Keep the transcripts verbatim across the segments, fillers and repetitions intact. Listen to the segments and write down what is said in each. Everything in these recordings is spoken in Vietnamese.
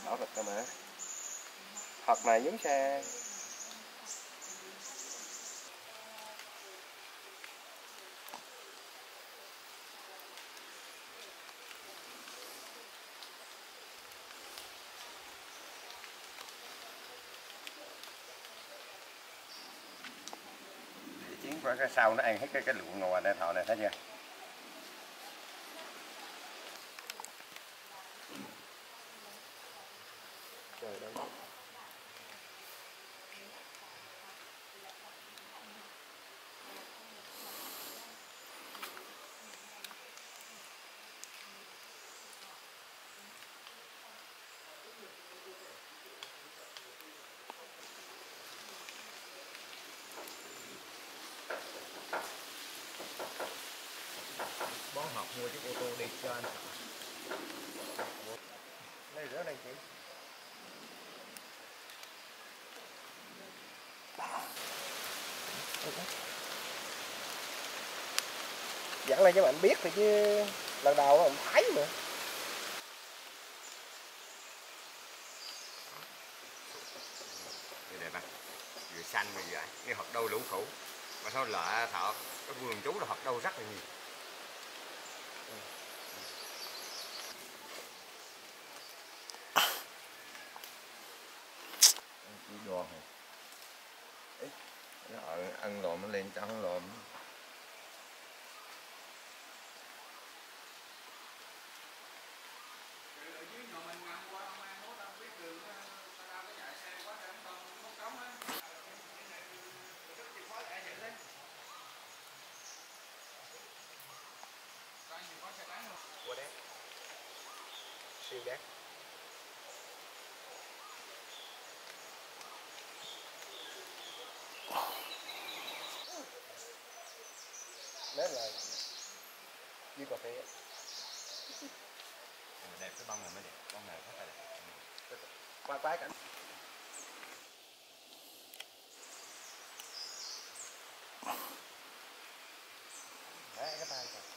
Đỏ rực ra mà. Thật này giống xe. Chiến qua cái sau nó ăn hết cái cái lụa ngồi đây thọ này thấy chưa? Trời đất. Bón học mua chiếc ô tô đi cho anh. Đây rửa đây chị. Dặn lên cho bạn biết thì chứ lần đầu nó không thấy mà. Đây đẹp à, vừa xanh vừa vậy, cái hột đau lũ khủ. Mà sao lạ thọ, cái vườn chú là hột đau rất là nhiều. Chỉ giòn hả? Ít, nó ăn lộn nó lên trắng lộn. Qua đét. Siêu đét. Đấy là như cà phê. Đẹp cái bông này mới đẹp, bông này rất là đẹp. Qua quái cảnh. Đấy cái tay kìa.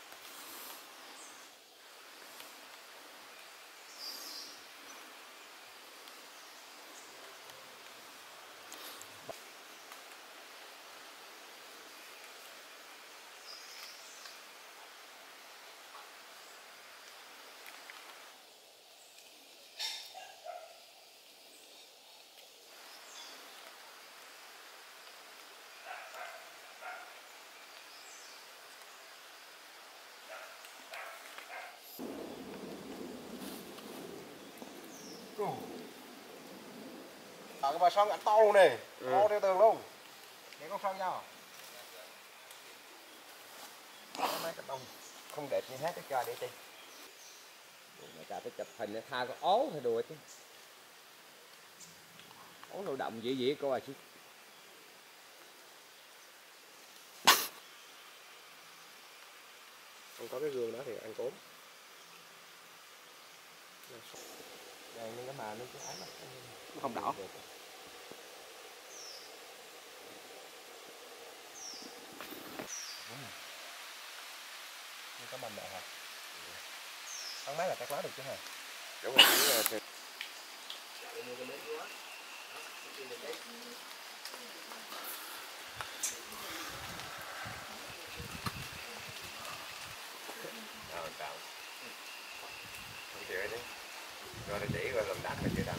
Ở cái bà son ảnh to luôn nè, ừ. To theo tường luôn. Để con son cho. Mấy cái đông không đẹp như hết cái cho để đi. Người ta phải chụp hình để tha con ố thì đùa chứ. Ố nội động dễ dễ coi chứ. Không có cái gương đó thì ăn cốm. Đây nên cái mà nó cái ái nó không đỏ. Có mầm đại hả? Tháng mấy là cắt lá được chứ hả? Đúng rồi, đúng rồi. Rồi tạo. Không chịu đấy. Rồi nó chỉ qua làm đắt là chưa đặng.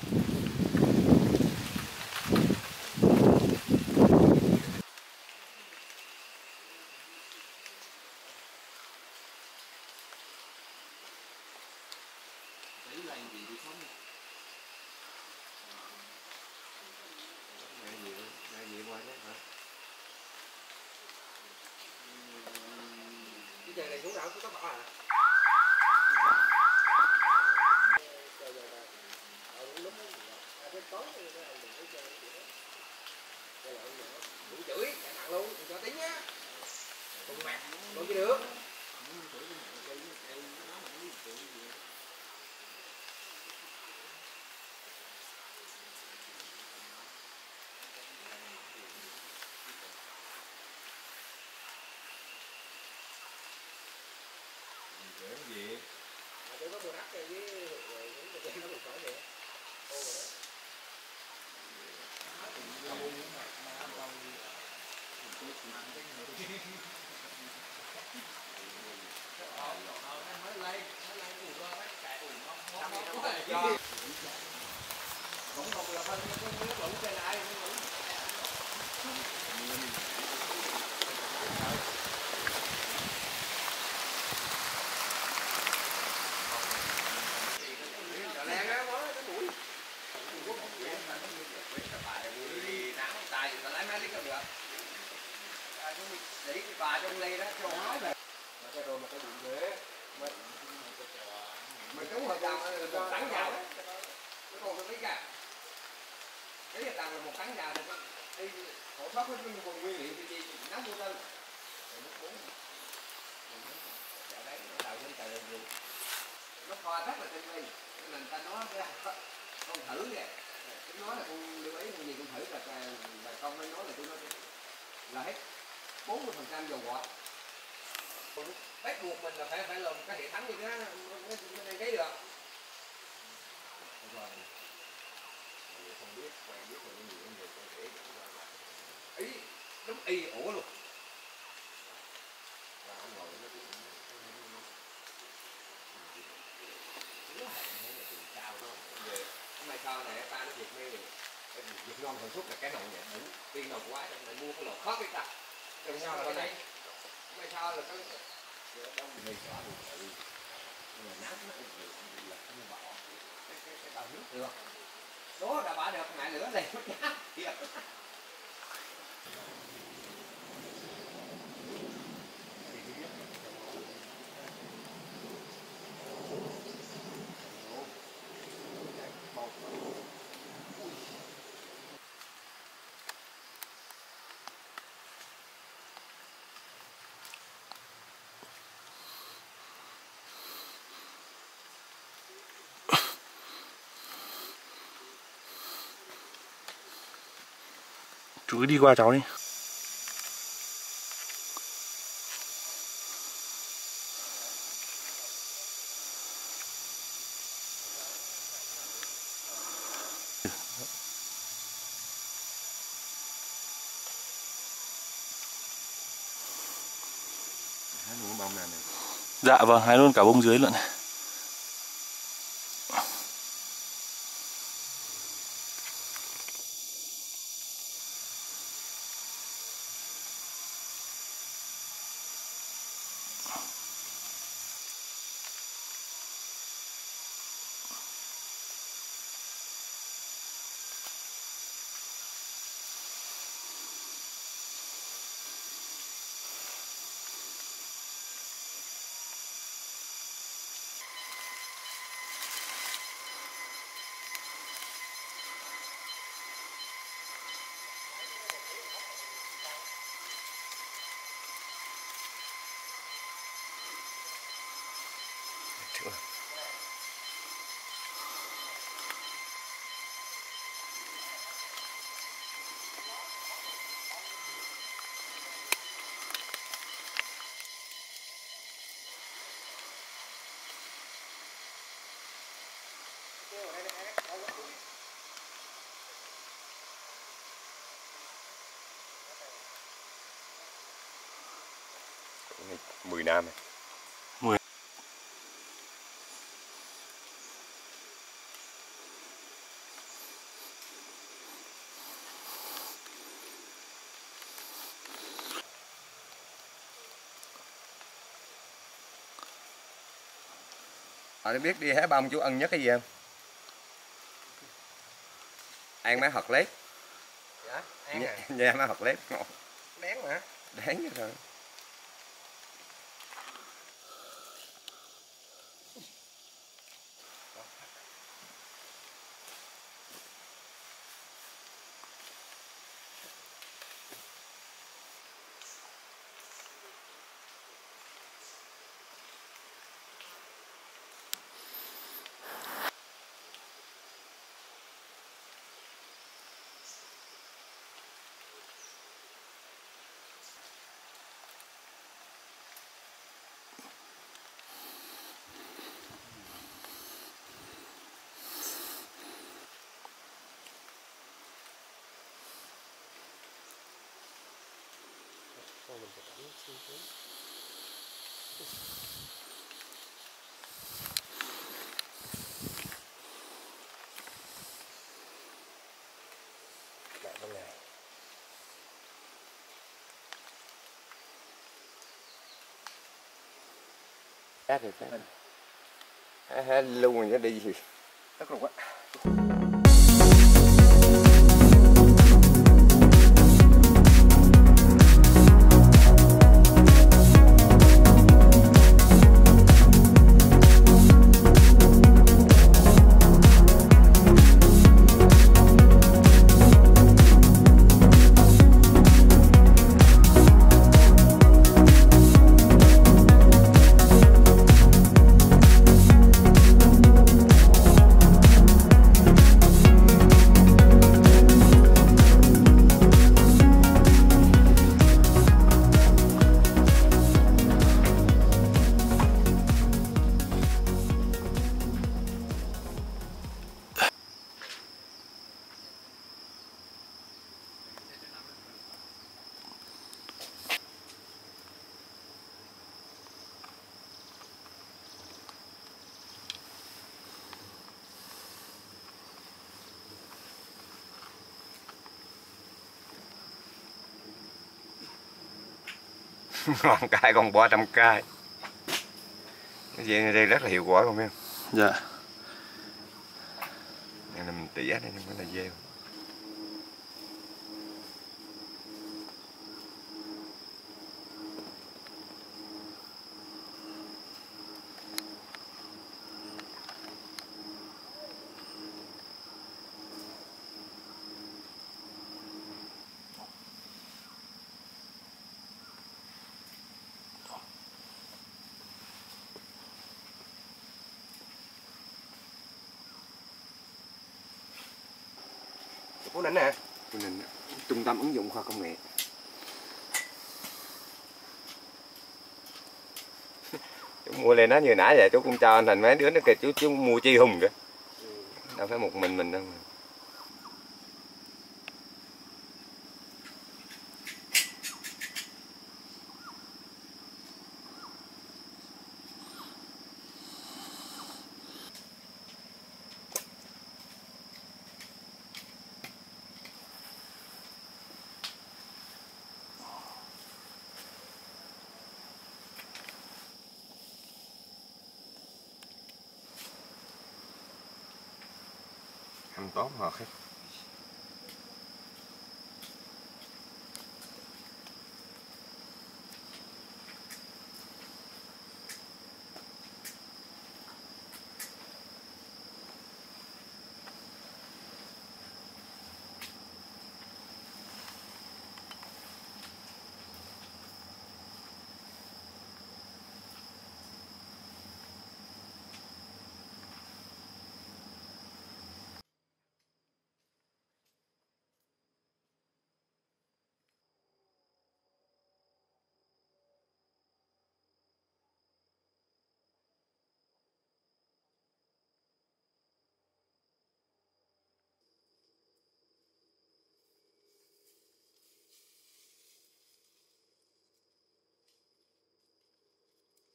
Cái trời này xuống đảo có bỏ à? Đủ chửi, thằng luôn, cho tiếng á. Đừng mặt, luôn chứ được. cho cũng không là phân cái nước lũ cây lại lẹ á bó cái mũi nắng tay thì lấy mấy lít có được để cái bà trong ly đó cho nói về mà cái đồ mà cái bụng ghế mà mà chúng hồi tàu một tấn gạo đó cái con tôi biết cả cái là tàu là một tấn gạo thì đi hộ thoát hết những nguyên liệu thì đi nắm vô tư đấy tàu trên tàu gì nó kho rất là tinh vi nên là người ta nói cái con thử kìa chúng nói là con lưu ý con gì con thử là là con mới nói là tôi nói là hết bốn mươi phần trăm dầu ngọt bắt buộc mình là phải phải làm cái hệ thống gì đó mới đăng ký được không biết quen biết là nhiều người con thể ý đúng y ủa luôn và ông ngồi nó chuyện nó hẹn hay là tiền sao đó về hôm nay sau này ta nó việc mê Việt Nam sản xuất là cái nồi vậy đúng tiền đầu quá mình mua cái lò khó cái ta trong sao là cái này hôm nay sau là cái đông mì xóa được nhưng mà nát nó là không bỏ cái cái cái bào nước được đó đã bỏ được ngại lửa này nó chát kìa Chú cứ đi qua cháu đi. Hái luôn bông này này. Dạ vâng, hái luôn cả bông dưới luôn. mười năm mười. Họ biết đi hái bông chú ăn nhất cái gì không? Ăn mấy hột lép. dạ ăn à Nha mấy hột lép ngon. đáng mà Đáng vậy thôi. Cát thì cát. Hết luôn rồi nó đi gì. Tất rồi quá. Ngon cay còn ba trăm cay. Cái gì đây rất là hiệu quả không em? Dạ. Đây là mình tỉa đây nhưng mà là gieo. Phú Ninh nè. Cho nên trung tâm ứng dụng khoa công nghệ. Chú mua lên nó như nãy vậy chú cũng cho anh Thành mấy đứa nó kìa, chú chú mua chi hùng kìa. Đâu phải một mình mình đâu mà. Ăn tốt ngọt hết.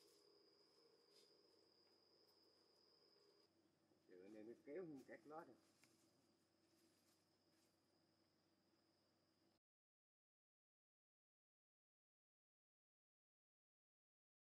Kéo các lót.